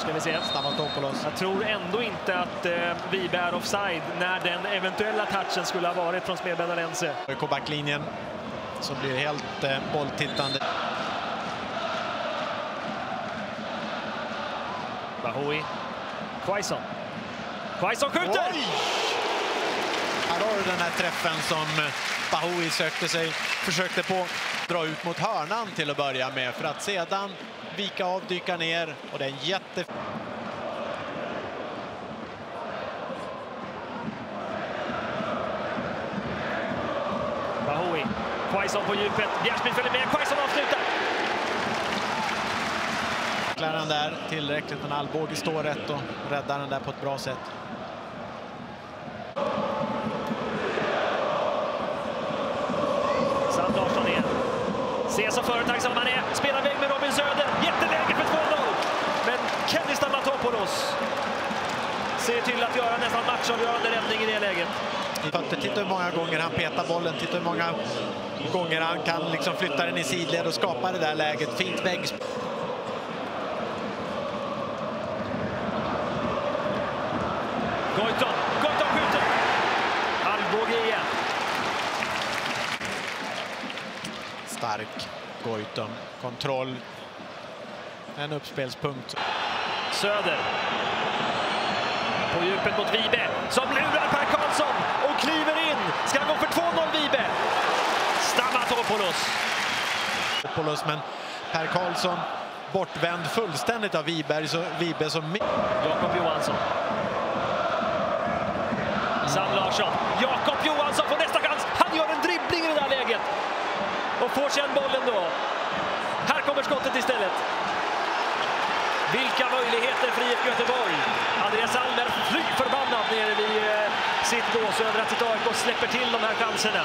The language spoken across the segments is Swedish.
Ska vi se. Stamatopoulos. Jag tror ändå inte att Vibe är offside när den eventuella touchen skulle ha varit från Smedberg-Lense. På backlinjen så blir det helt bolltittande. Bahoui. Quaison. Quaison skjuter! Oj! Här har du den här träffen som Bahoui försökte på dra ut mot hörnan till att börja med för att sedan vika av, dyka ner och det är en Bahoui. Quaison på djupet. Bjärsmyr följer med. Quaison avslutar. Klarar han där tillräckligt, men Alvbåge står rätt och räddar den där på ett bra sätt. Sam Larsson igen. Ser så företagsam han är. Spelar väg med Robin Söder. Jätteläge för 2-0. Men Kenny Stamatopoulos ser till att göra nästan matchavgörande räddning i det läget. Titta hur många gånger han petar bollen. Titta hur många gånger han kan liksom flytta den i sidled och skapa det där läget. Fint vägg. Goitom skjuter. Alvbåge igen. Stark Goitom. Kontroll. En uppspelspunkt. Söder. På djupet mot Vibe. Som lurar Per Karlsson och kliver in. Ska gå för 2-0 Vibe. Stamatopoulos. Men Per Karlsson bortvänd fullständigt av Vibe som... Jakob Johansson. Sam Larsson. Jakob Johansson får nästa chans. Han gör en dribbling i det där läget. Och får sen bollen då. Här kommer skottet istället. Vilka möjligheter för IFK Göteborg. Andreas Almer fly förbannad nere vid sitt bås över att sitt AIK släpper till de här chanserna.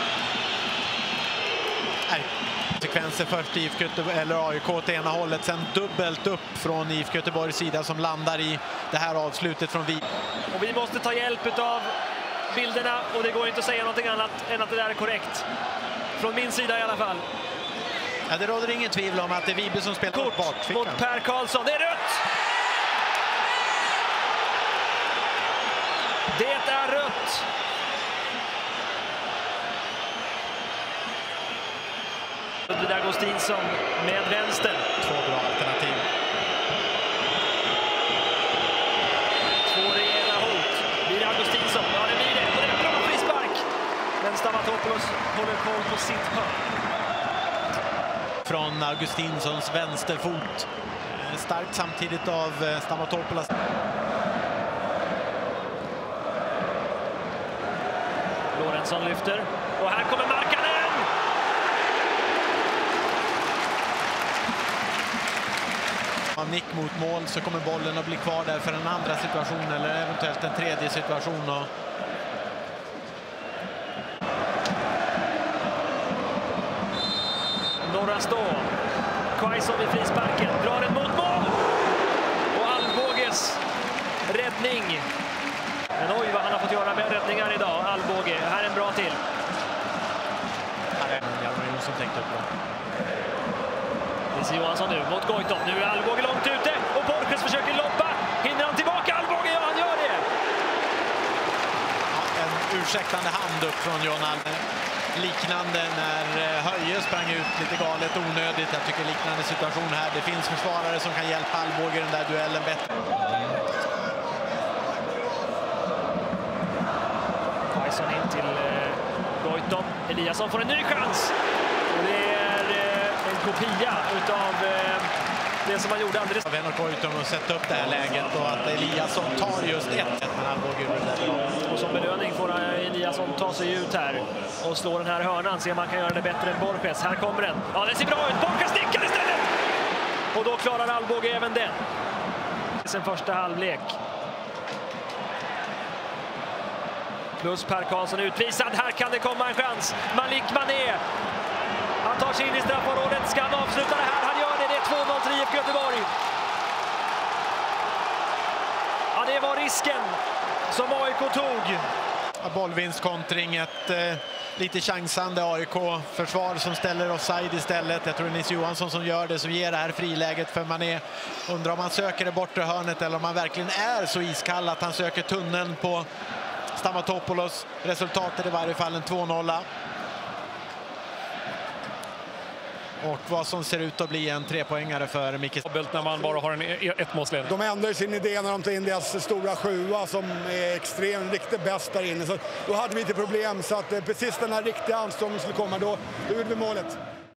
Sekvenser först IFK eller AIK åt ena hållet, sen dubbelt upp från IFK Göteborgs sida som landar i det här avslutet från Vibe. Och vi måste ta hjälp av bilderna och det går inte att säga någonting annat än att det där är korrekt. Från min sida i alla fall. Ja, det råder ingen tvivel om att det är Vibe som spelar kort mot Per Karlsson. Det är rött! Det är rött! Ludvig Augustinsson med vänster. Två bra alternativ. Två rejäla hot. Blir det Augustinsson? Ja, det blir det. Och det är en bra frispark. Men Stamatopoulos håller koll på sitt hörn. Från Augustinssons vänsterfot. Starkt samtidigt av Stamatopoulos. Lorentzon lyfter. Och här kommer Markkanen! Av nick mot mål så kommer bollen att bli kvar där för en andra situation eller eventuellt en tredje situation. Och Norra stå. Quaison vid frisparken. Drar en mot mål. Och Alvbåges räddning. Men oj vad han har fått göra med räddningar idag. Alvbåge. Här är en bra till. Hjalmar Jonsson tänkte upp bra. Nisse Johansson nu mot Goitom. Nu är Alvbåge långt ute. Och Borges försöker loppa. Hinner han tillbaka? Alvbåge, ja han gör det. Ja, en ursäktande hand upp från John Almer. Liknande när Höje sprang ut lite galet onödigt. Jag tycker liknande situation här. Det finns försvarare som kan hjälpa Alvbåge i den där duellen bättre. Quaison in till Goitom. Eliasson får en ny chans. Och det är en kopia utav det som han gjorde alldeles. Henok Goitom att sätta upp det här läget och att Eliasson tar just ett. Men Alvbåge gjorde det bra. Och som belöning får Eliasson ta sig ut här och slå den här hörnan. Se om man kan göra det bättre än Borges. Här kommer den. Ja, det ser bra ut. Borges stickar istället! Och då klarar Alvbåge även den. Sen första halvlek. Plus Per Karlsson utvisad. Här kan det komma en chans. Malik Mané. Han tar sig in i straffområdet. Ska han avsluta det här? Han gör det. Det är 2-0 till IFK Göteborg. Ja, det var risken som AIK tog. Bollvinstkontring, ett lite chansande AIK-försvar som ställer offside istället. Jag tror det är Nils Johansson som gör det, som ger det här friläget för Mané. Undrar om han söker det bortre hörnet eller om han verkligen är så iskall att han söker tunneln på Stamatopoulos. Resultatet är i varje fall en 2-0. Och vad som ser ut att bli en 3-poängare för Micke. När man bara har en ettmålsledning. De ändrar sin idé när de tar in deras stora sjua som är extremt riktigt bäst där inne. Så då hade vi lite problem, så att precis den här riktiga anstången skulle komma, då gjorde vi målet.